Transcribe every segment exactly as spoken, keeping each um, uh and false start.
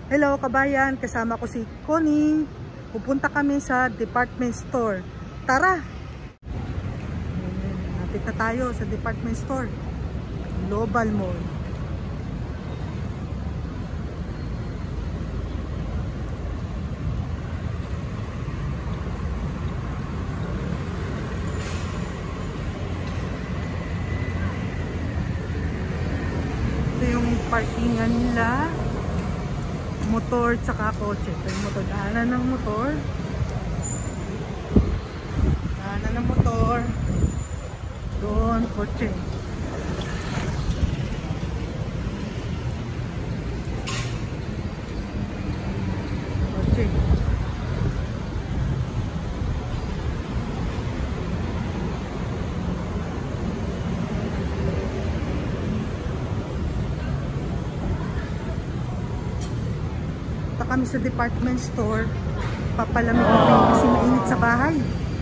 Hello kabayan, kasama ko si Connie. Pupunta kami sa department store. Tara! Napit na tayo sa department store. Global Mall. Ito yung parkingan nila. Motor tsaka kotse. Ito yung motor. Daanan ng motor. Daanan ng motor. Doon, kotse. Kotse. Kami sa department store, papalamig kami kasi mainit sa bahay.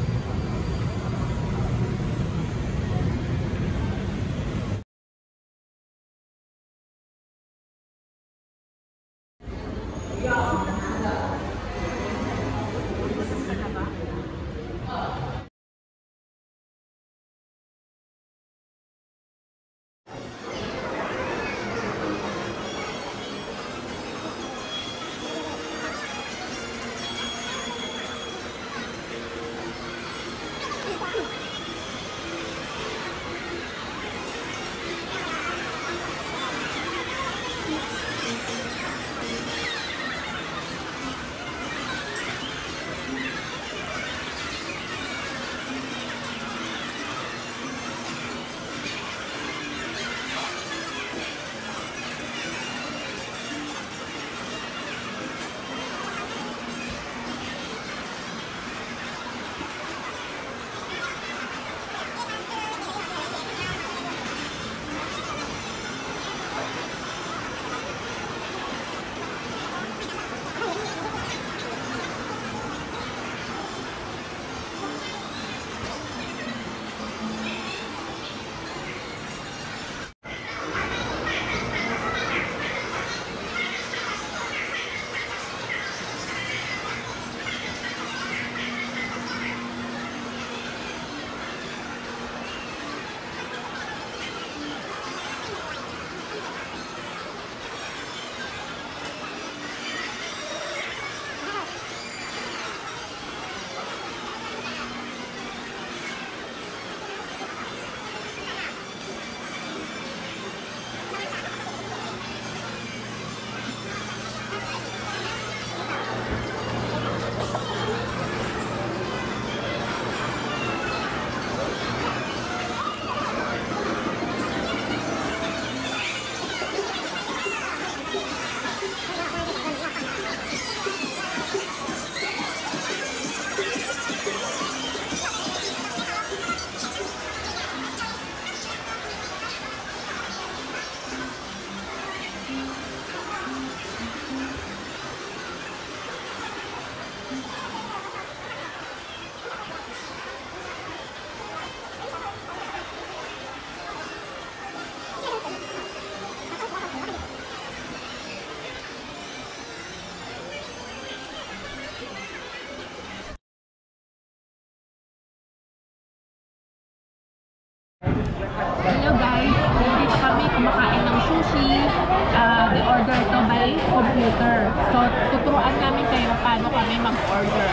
Hello guys, dito kami kumakain ng sushi. Uh, the order to by computer. So, tuturuan namin kayo paano kami mag-order.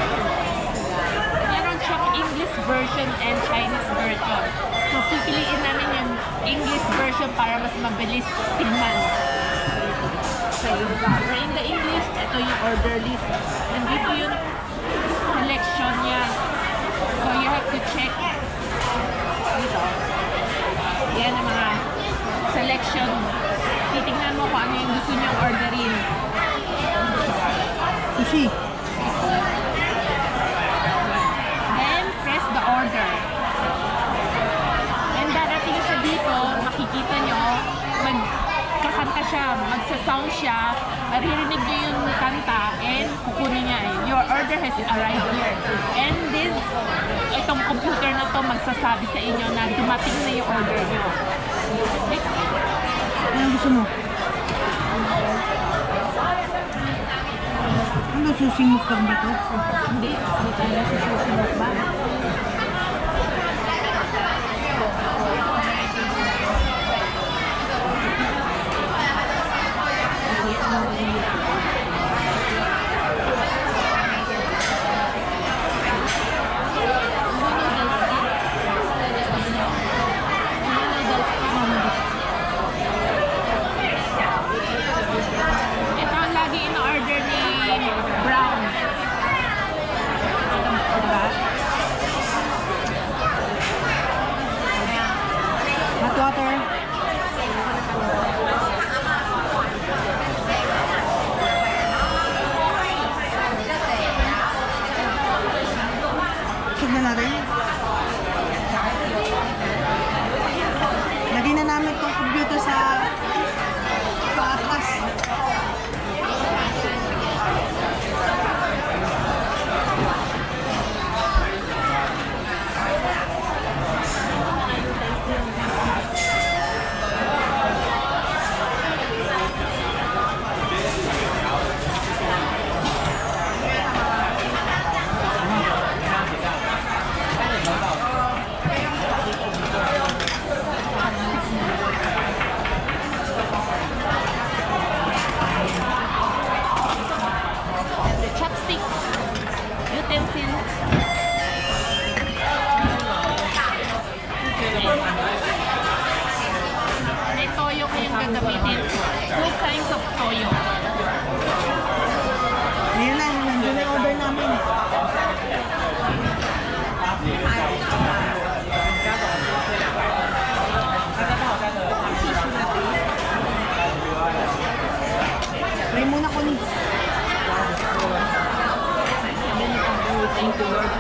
Meron siyang English version and Chinese version. So, pipiliin namin yung English version para mas mabilis tingnan. So, in the English, ito yung order list. Nandito yung selection niya. So, you have to check dito. Yan ang mga selection. Titingnan mo kung ano yung gusto niyong orderin. Sushi. Then, press the order. And darating siya dito, makikita nyo, magkakanta siya, magsa-sound siya, maririnig nyo yung kanta, and kukunin niya. Your order has arrived here. And this, itong computer na to magsasabi sa inyo na dumating na yung order nyo. Next. Ano gusto mo? Ano, sushi mukbang ba to? Hindi, hindi tayo susunod ba? Ito ang lagi in-order ni Brown. Diba? Hot water. Tignan natin. Lagyan na namin itong computer sa sa atlas. Chopstick. Utensil. May toyo kayong gagamitin. Two kinds of toyo. Ayan na, nandun na yung order namin. Try muna ko ni. Thank you, Lord.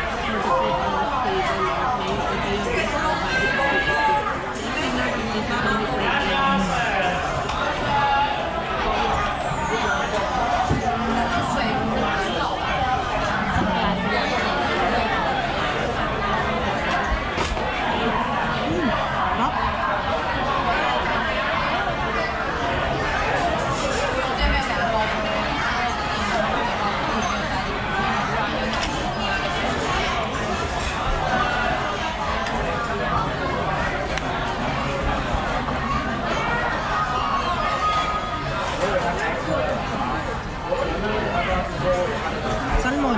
Salmon.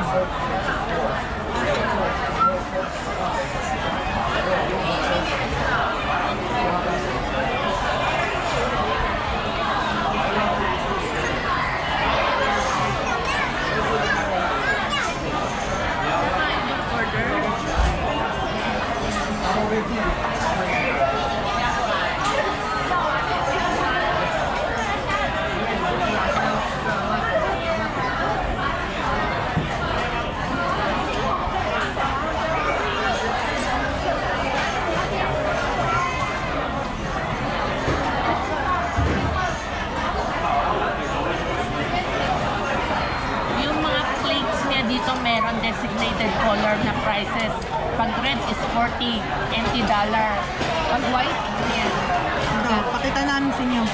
Yung mga plates niya dito meron designated color na prices. Pag red is forty N T dollar. Pag white, yan. Ito, pakita namin sa inyo.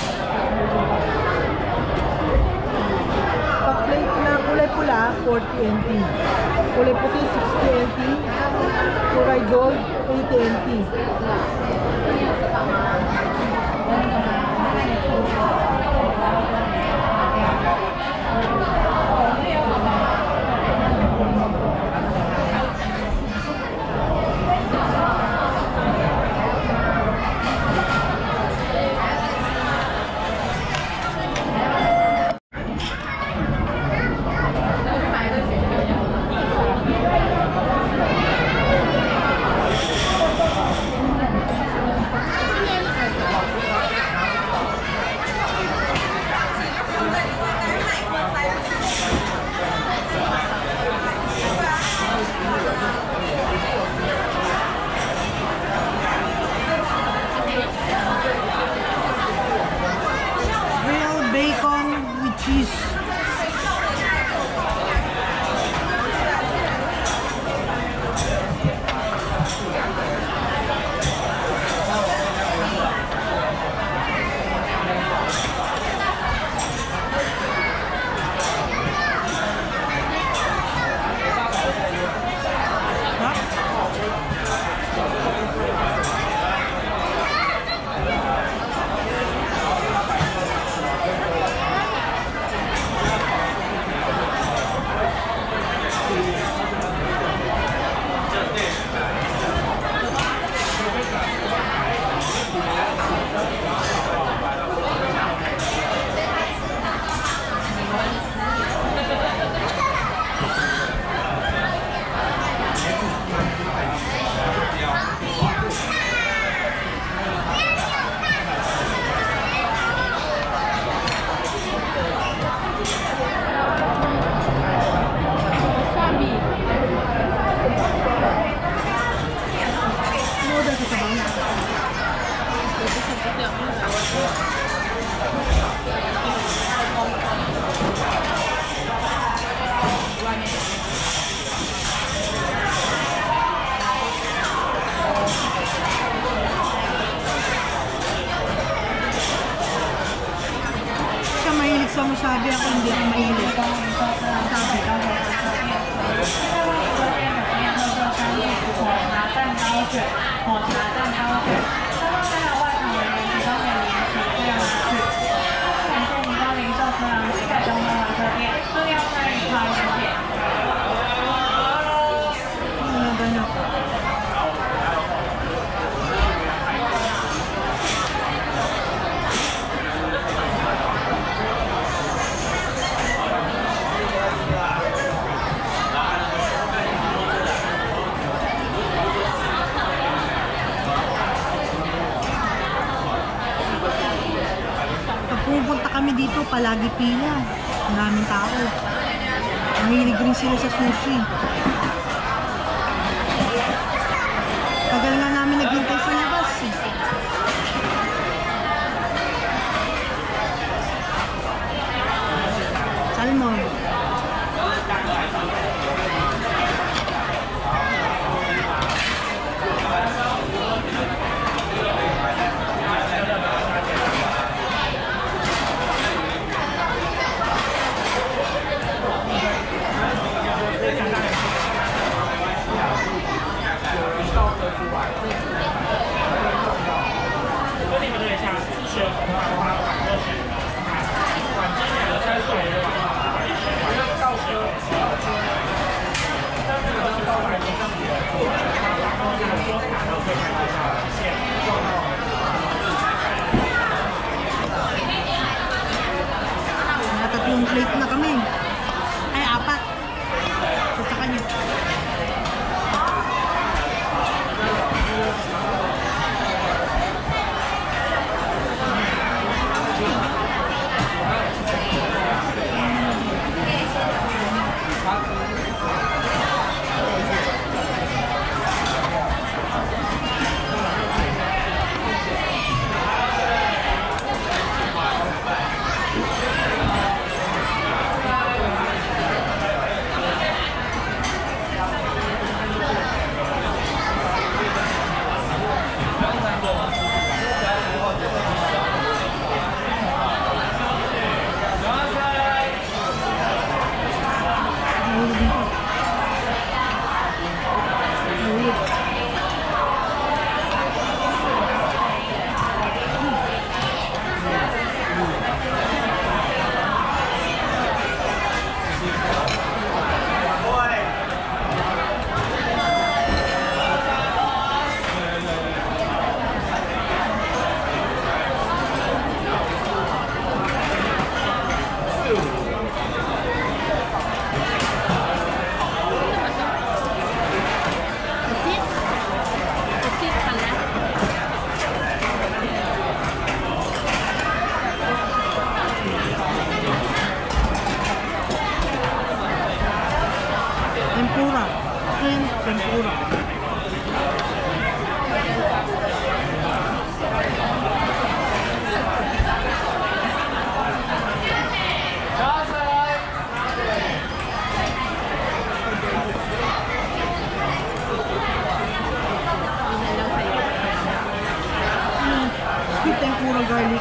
Pag plate na kulay pula, forty N T. Kulay puti, sixty N T. Kulay gold, eighty N T. hindi ako mahilig. Sabi ka. Pupunta kami dito, palagi pila. Ang daming tao. Mahilig rin sila sa sushi. Tagal nga namin naghintay sa labas eh. Salmon. Tatlong plate na kami. Ay, apat. So, sa kanya. Tempura. Shrimp tempura. Sweet tempura garlic.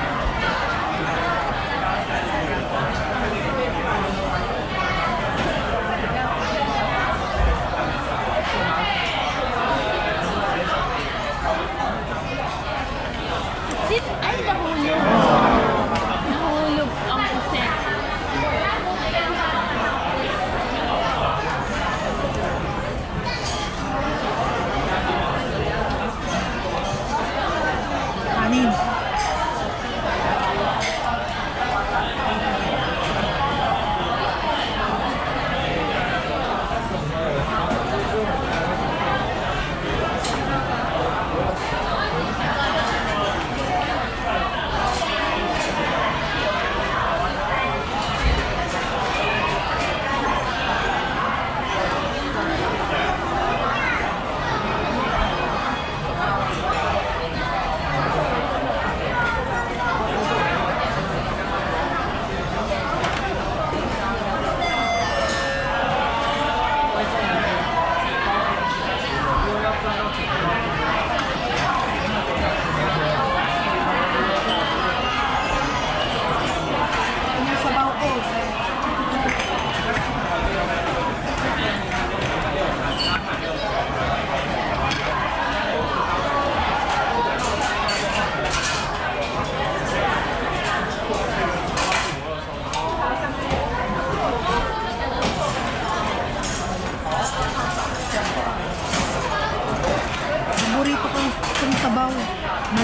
Ay, nahulog. Nahulog ang puset. Kanin.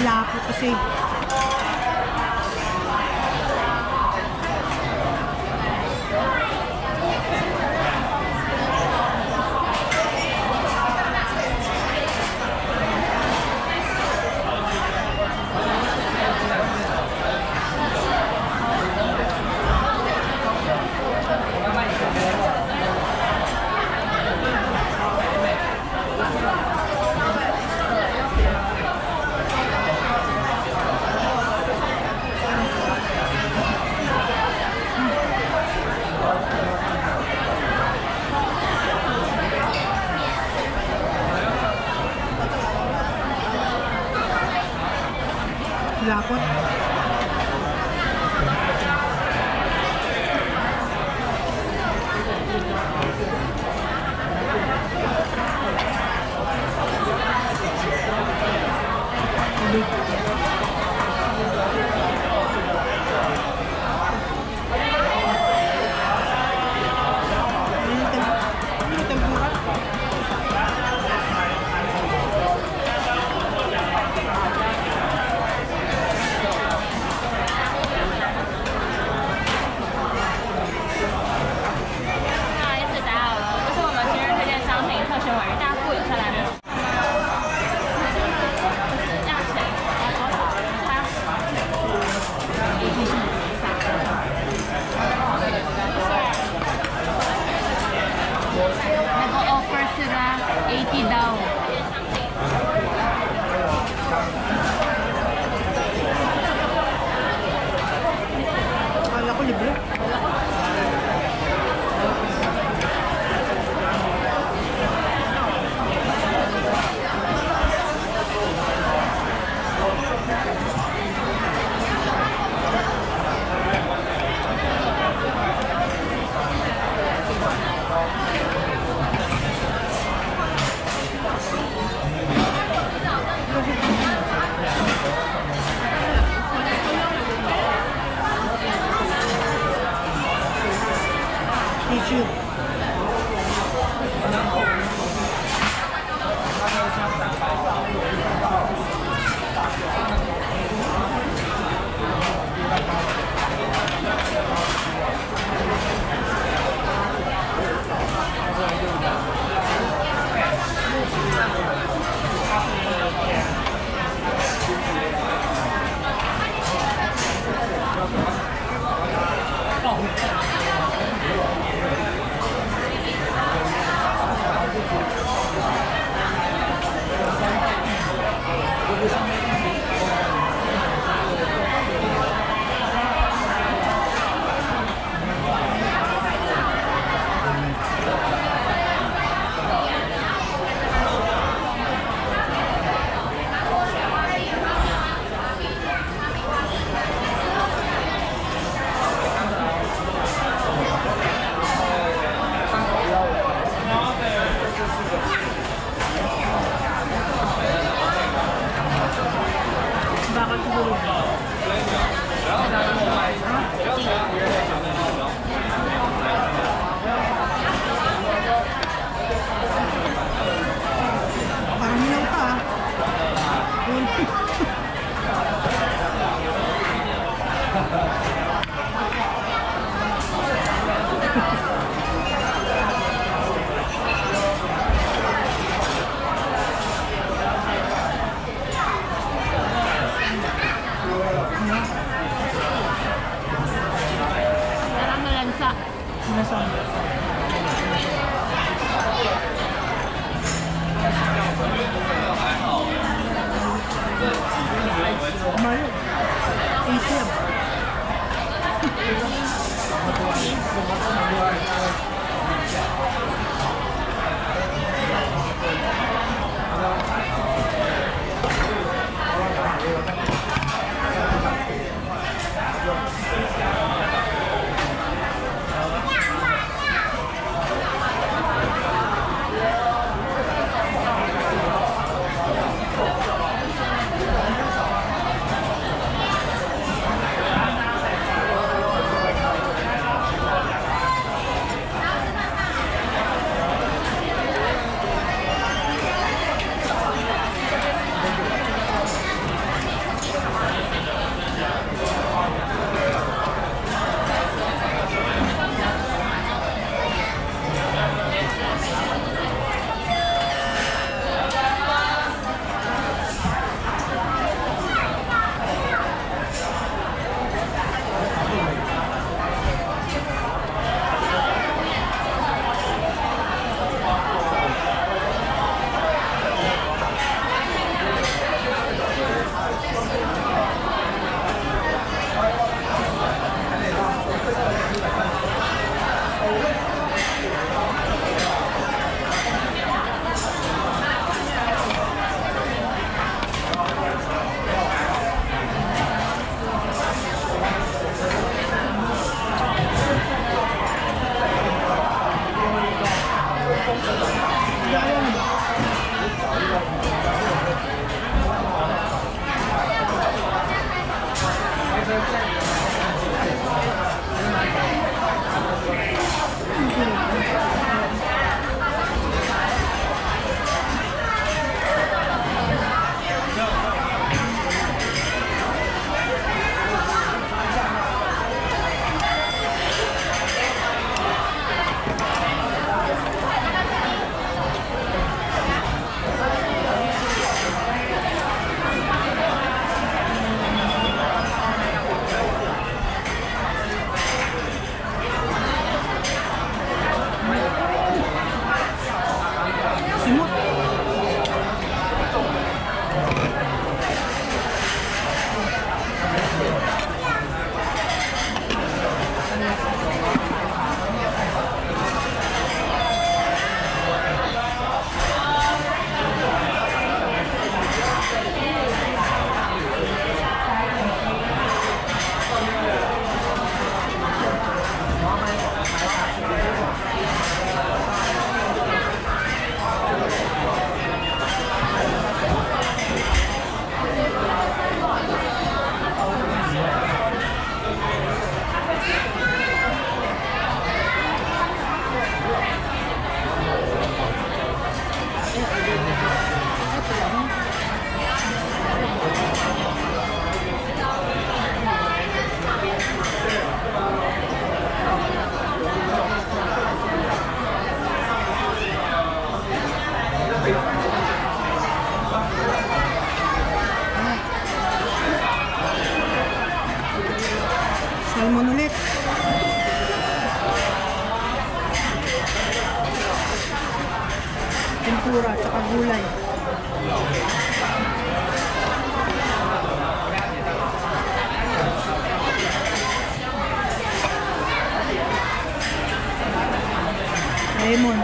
Malapot kasi. Lapot. Nag-o-offer sila eighty daw. Akala ko libre. Tissue. Bakit siguro? Parang nilaw ka ah. Parang malansa. Nasaan? Mayo. A T M. gulay. Lemon.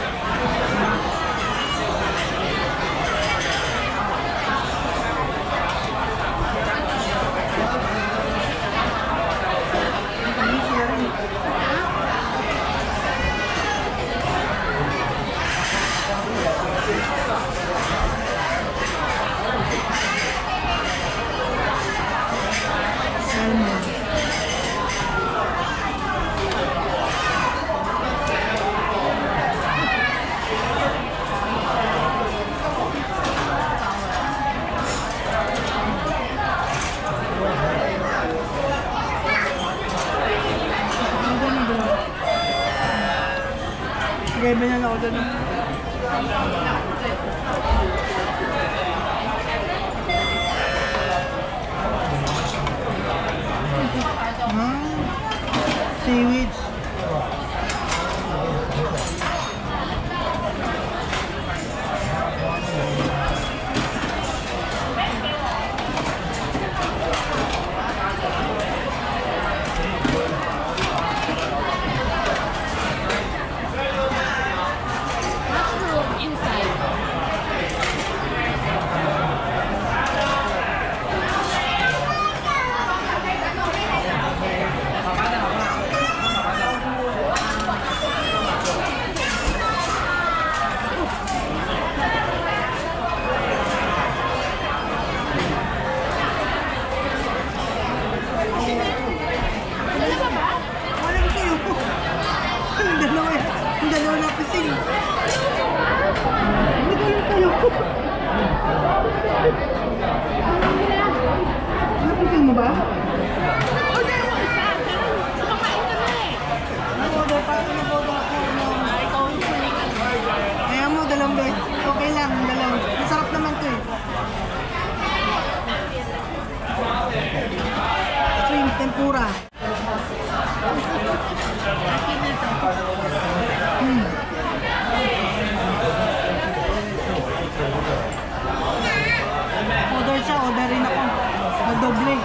Gaya ba niya ako doon? Ah, seaweeds. Napisil mo ba? Order mo isa. Kumakain ka na eh. Nag-order pa ako, nag-order ako. Ah, ikaw yung huling nag-order. Kaya mo, dalawang guys. Okay lang, dalawang. Masarap naman to eh. Shrimp, tempura. Akin na to. Hmm. Order siya, order rin ako. Nag-doble.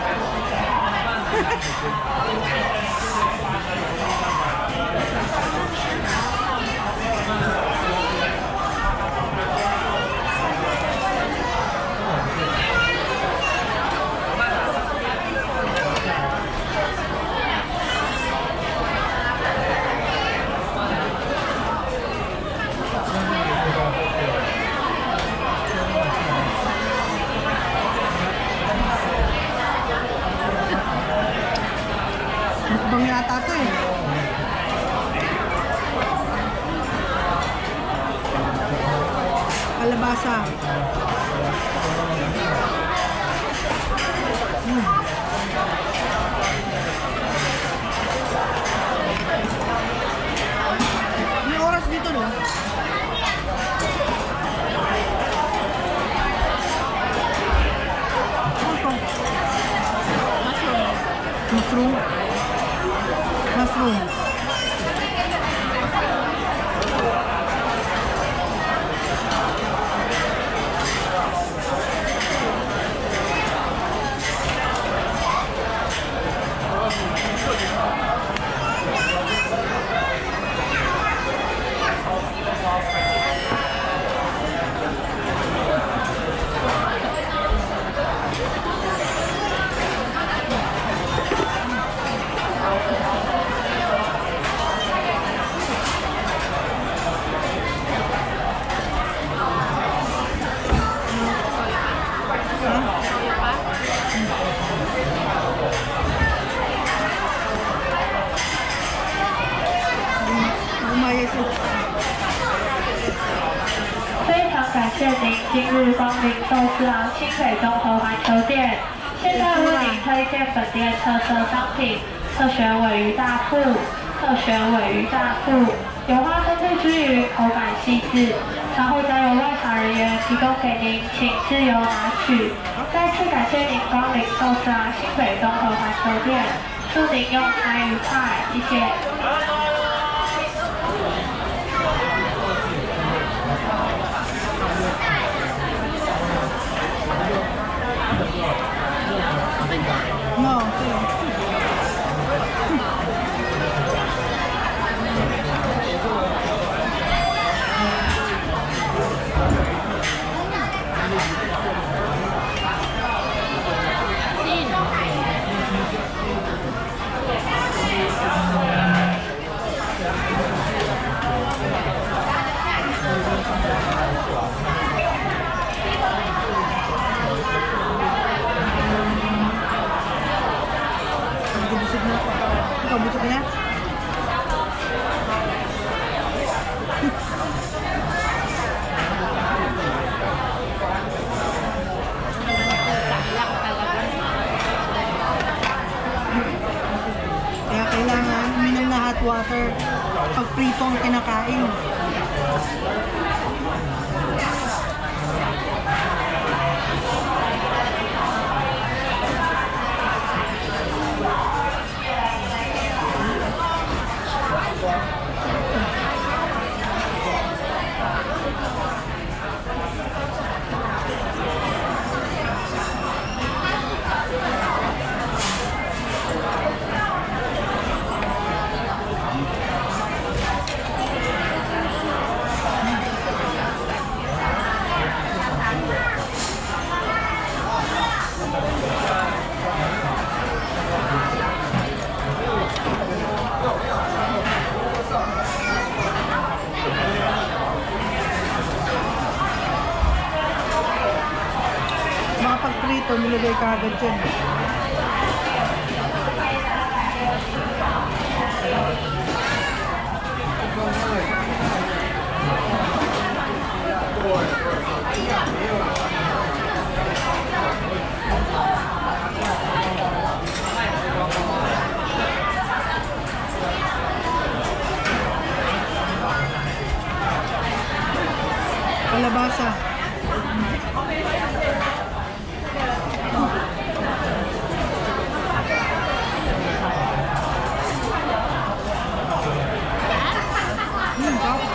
Mukbang yata to eh. Kalabasa. Hmm. May oras dito no? Ano to? Mushroom. Mushroom. Gumaya siya. 非常感谢您今日光临寿司郎新北综合环球店。现在为您推荐本店特色商品：特选鲔鱼大腹、特选鲔鱼大腹，有花生蜜之余口感细致，稍后将由外场人员提供给您，请自由拿取。再次感谢您光临寿司郎新北综合环球店，祝您用餐愉快，谢谢。 Ano No, sige. Busog na. Ikaw, busog ka na? Kaya kailangan uminom na hot water pag prito ang kinakain. Mga pagprito, nilagay ka agad dyan. Kalabasa. Hmm, sarap.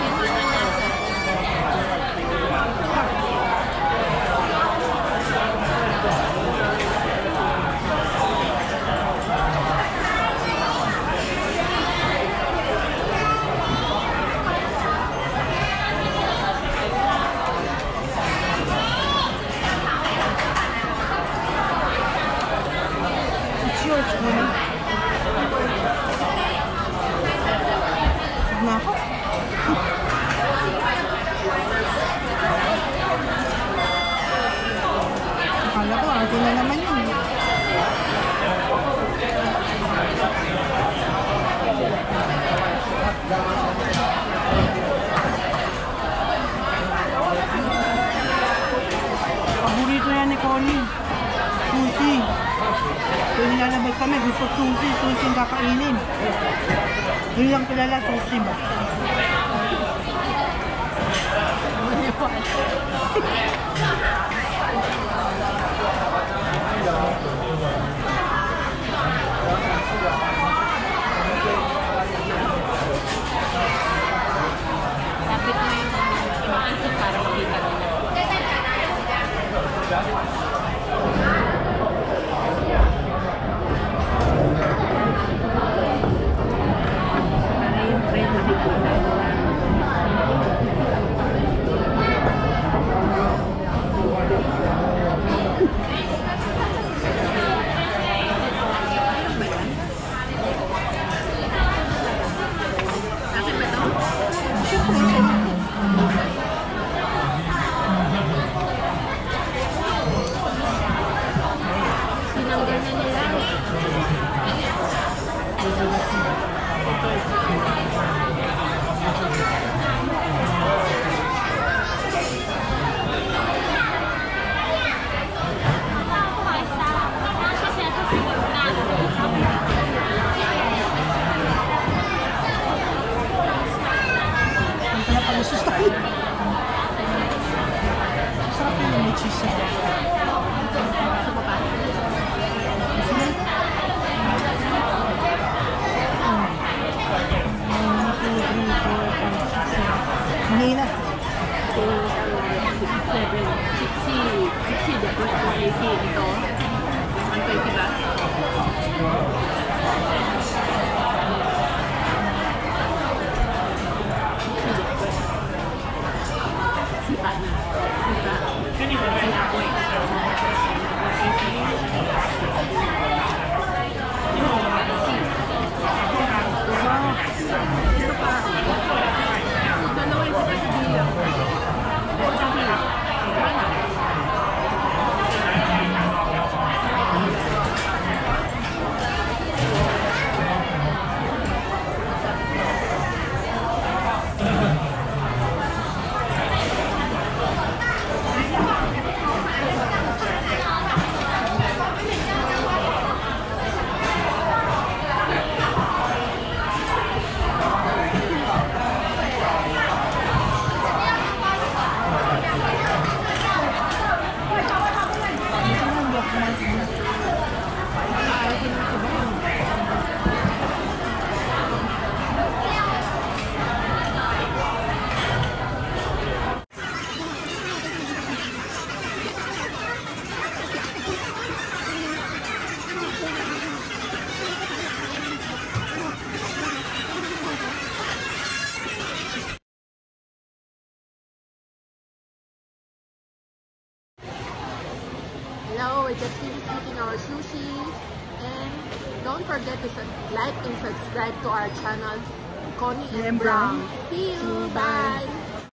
It's yours, honey. Huwag na ako. Akala ko, ako na naman yun. Paborito yan ni Connie. Sushi. Kung nilalabas kami, gusto sushi. Sushi yung kakainin. Yun lang kilala, sushi ba? Lapit mo yung imaisip para makita nila. Para yung friend na bigla. Sinanggal na nila. Ang pala pala sus tayo. Sarap yun yung may cheese. Sa baba. Oh. Hello, we just finished eating our sushi. And don't forget to like and subscribe to our channel, Connie and And Brown. Brown. See you. See you, bye. Bye.